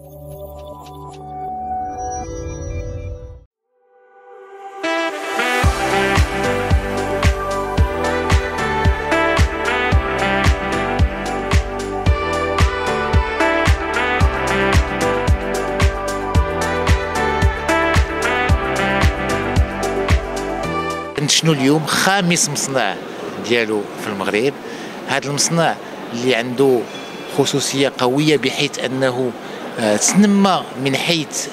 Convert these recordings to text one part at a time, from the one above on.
شنو اليوم خامس مصنع ديالو في المغرب. هذا المصنع اللي عنده خصوصيه قويه بحيث انه تنمى من حيث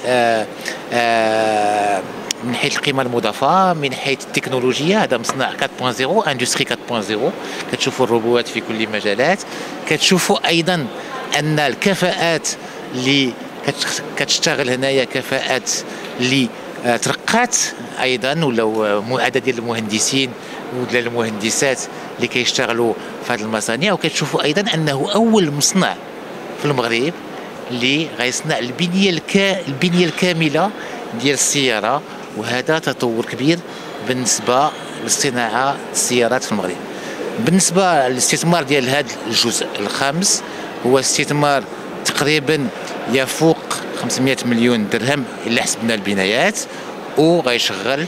القيمه المضافه، من حيث التكنولوجيا. هذا مصنع 4.0 اندستري 4.0. كتشوفوا الروبوات في كل المجالات، كتشوفوا ايضا ان الكفاءات اللي كتشتغل هنايا كفاءات اللي ترقات ايضا، ولا عدد ديال المهندسين ولا المهندسات اللي كيشتغلوا في هذه المصانع. وكتشوفوا ايضا انه اول مصنع في المغرب اللي غيصنع البنيه الكامله ديال السياره، وهذا تطور كبير بالنسبه للصناعه السيارات في المغرب. بالنسبه للاستثمار ديال هذا الجزء الخامس، هو استثمار تقريبا يفوق 500 مليون درهم الا حسبنا البنايات، وغيشغل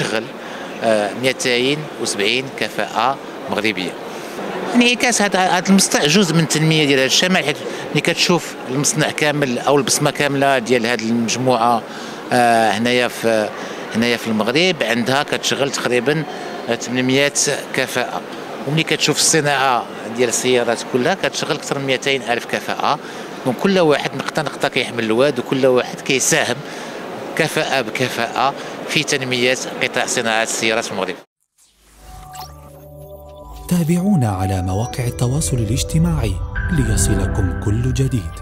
270 كفاءة مغربية. انعكاس هذا المصنع جزء من التنمية ديال هذا الشمال، حيت ملي كتشوف المصنع كامل او البصمة كاملة ديال هذه المجموعة هنايا في المغرب عندها كتشغل تقريبا 800 كفاءة. وملي كتشوف الصناعة ديال السيارات كلها كتشغل اكثر من 200 الف كفاءة. دونك كل واحد نقطة كيحمل الواد، وكل واحد كيساهم كفاءة بكفاءة في تنمية قطاع صناعة السيارات في المغرب. تابعونا على مواقع التواصل الاجتماعي ليصلكم كل جديد.